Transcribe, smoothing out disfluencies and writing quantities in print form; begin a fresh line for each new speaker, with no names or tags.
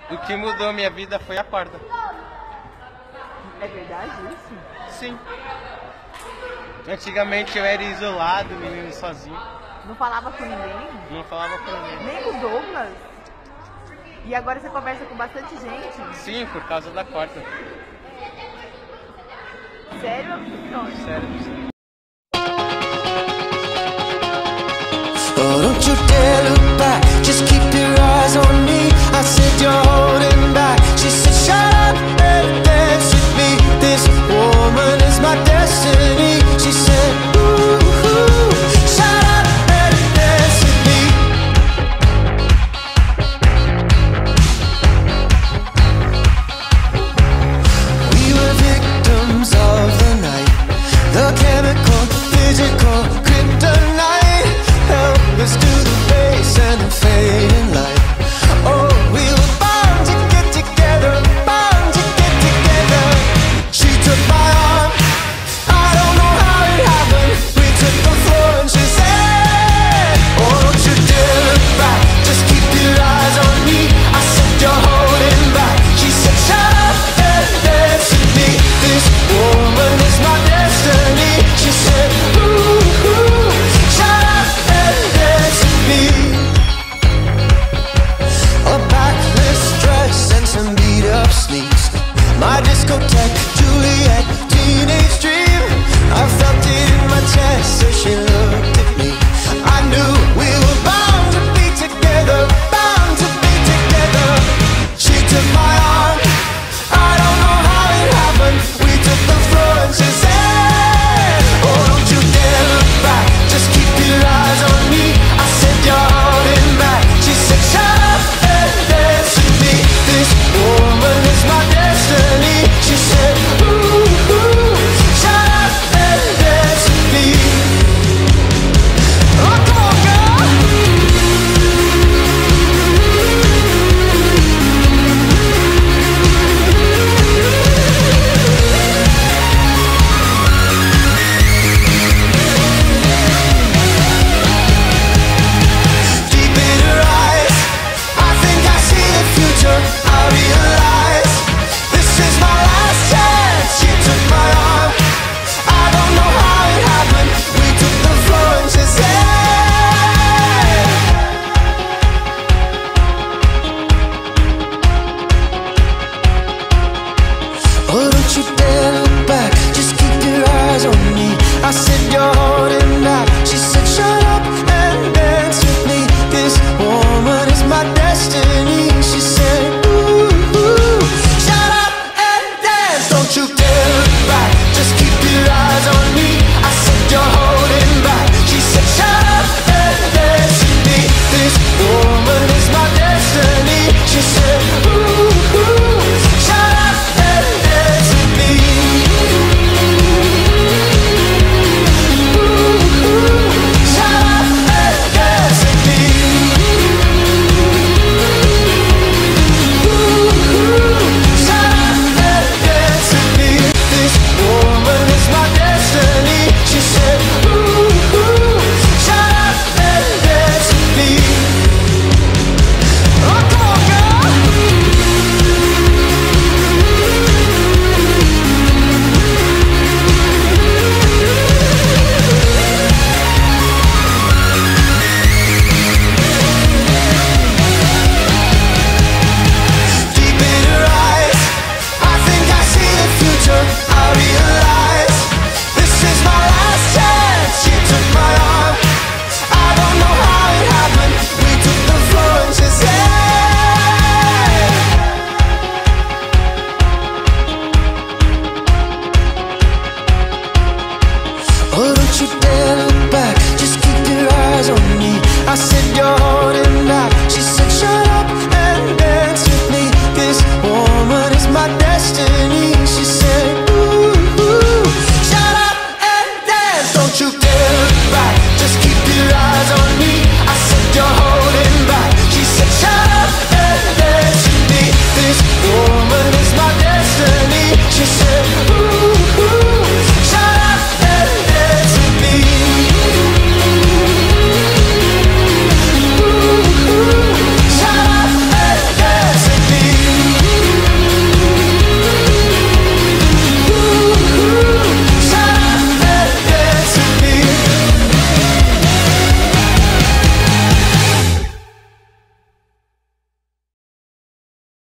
O que mudou minha vida foi a corda.
É verdade isso?
Sim. Antigamente eu era isolado, menino sozinho.
Não falava com ninguém?
Não falava com ninguém.
Nem com o Douglas? E agora você conversa com bastante gente?
Sim, por causa da corda.
Sério ou ficção?
Sério.
Oh, don't you dare look back, just keep